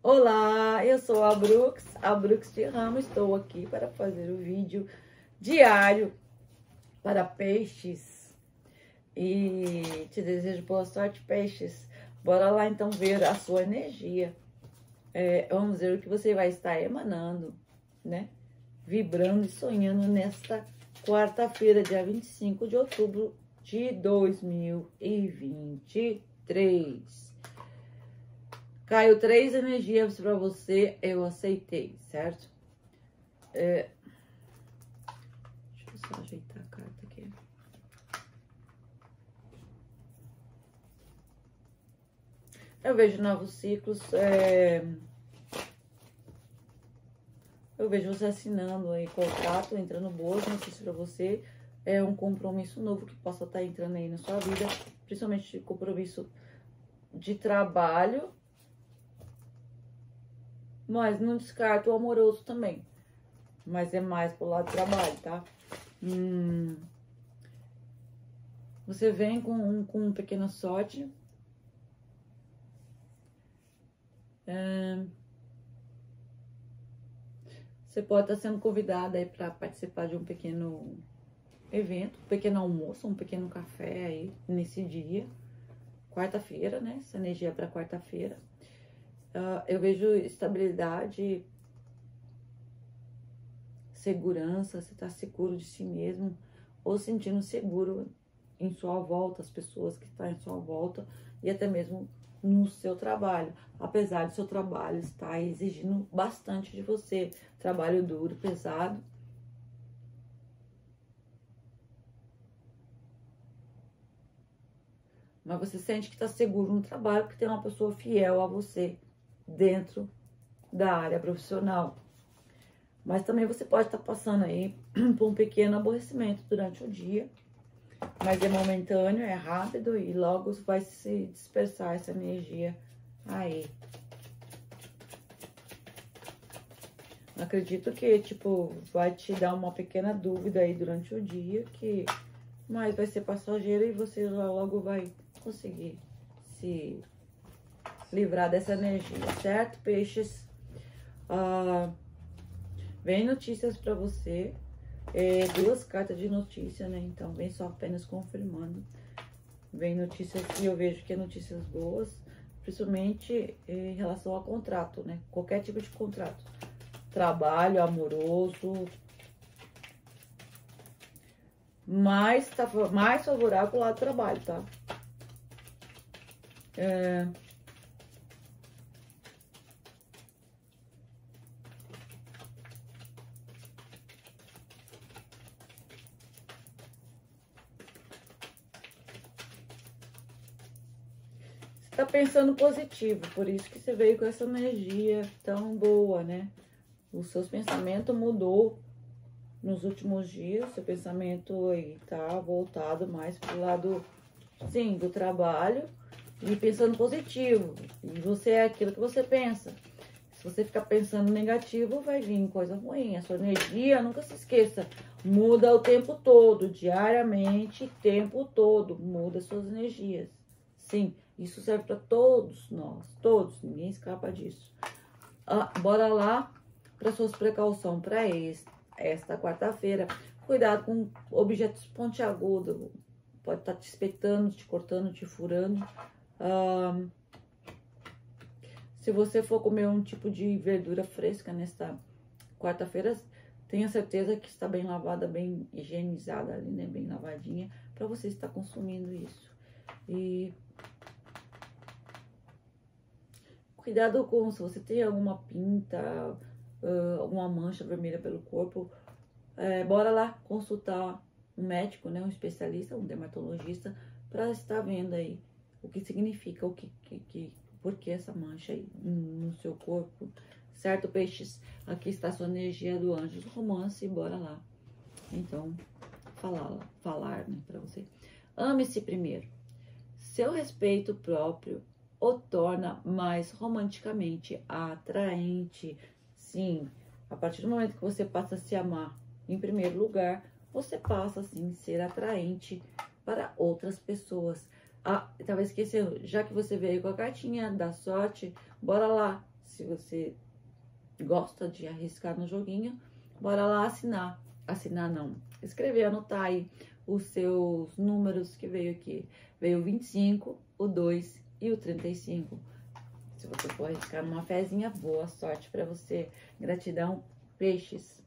Olá, eu sou a Brooks de Ramos. Estou aqui para fazer o vídeo diário para peixes e te desejo boa sorte, peixes. Bora lá então ver a sua energia. Vamos ver o que você vai estar emanando, né? Vibrando e sonhando nesta quarta-feira, dia 25 de outubro de 2023. Caiu 3 energias para você, eu aceitei, certo? Deixa eu só ajeitar a carta aqui. Eu vejo novos ciclos, eu vejo você assinando aí contrato, entrando boas notícias para você. É um compromisso novo que possa estar entrando aí na sua vida, principalmente compromisso de trabalho. Mas não descarto o amoroso também. Mas é mais pro lado do trabalho, tá? Você vem com pequena sorte. Você pode estar sendo convidada aí para participar de um pequeno evento, um pequeno almoço, um pequeno café aí nesse dia. Quarta-feira, né? Essa energia para quarta-feira. Eu vejo estabilidade, segurança, você está seguro de si mesmo, ou sentindo seguro em sua volta, as pessoas que estão em sua volta, e até mesmo no seu trabalho. Apesar do seu trabalho estar exigindo bastante de você, trabalho duro, pesado. Mas você sente que está seguro no trabalho, porque tem uma pessoa fiel a você dentro da área profissional. Mas também você pode estar passando aí por um pequeno aborrecimento durante o dia. Mas é momentâneo, é rápido e logo vai se dispersar essa energia aí. Acredito que, tipo, vai te dar uma pequena dúvida aí durante o dia, mas vai ser passageiro e você logo vai conseguir se livrar dessa energia, certo, peixes? Vem notícias para você, 2 cartas de notícia, né? Então, vem só apenas confirmando. Vem notícias e eu vejo que é notícias boas, principalmente em relação ao contrato, né? Qualquer tipo de contrato. Trabalho, amoroso. Mas tá mais favorável pro lado do trabalho, tá? Tá pensando positivo, por isso que você veio com essa energia tão boa, né? Os seus pensamentos mudou nos últimos dias, seu pensamento aí tá voltado mais pro lado, sim, do trabalho e pensando positivo. E você é aquilo que você pensa. Se você ficar pensando negativo, vai vir coisa ruim. A sua energia, nunca se esqueça, muda o tempo todo, diariamente, tempo todo, muda suas energias. Sim, isso serve para todos nós, todos, ninguém escapa disso. Bora lá para suas precauções para esta quarta-feira. Cuidado com objetos pontiagudos, pode estar te espetando, te cortando, te furando. Se você for comer um tipo de verdura fresca nesta quarta-feira, tenha certeza que está bem lavada, bem higienizada ali, né? Bem lavadinha, para você estar consumindo isso. E cuidado com se você tem alguma pinta, alguma mancha vermelha pelo corpo. Bora lá consultar um médico, né? Um especialista, um dermatologista, para estar vendo aí o que significa, por que essa mancha aí no seu corpo, certo, peixes? Aqui está a sua energia do anjo do romance, bora lá. Então, falar, né, pra você. Ame-se primeiro. Seu respeito próprio o torna mais romanticamente atraente. Sim, a partir do momento que você passa a se amar em primeiro lugar, você passa, assim, a ser atraente para outras pessoas. Tava esquecendo, já que você veio com a cartinha da sorte, bora lá Se você gosta de arriscar no joguinho, bora lá assinar. Assinar não, escrever, anotar aí os seus números que veio aqui. Veio o 25, o 2 e o 35. Se você for arriscar numa fezinha, boa sorte pra você. Gratidão, peixes.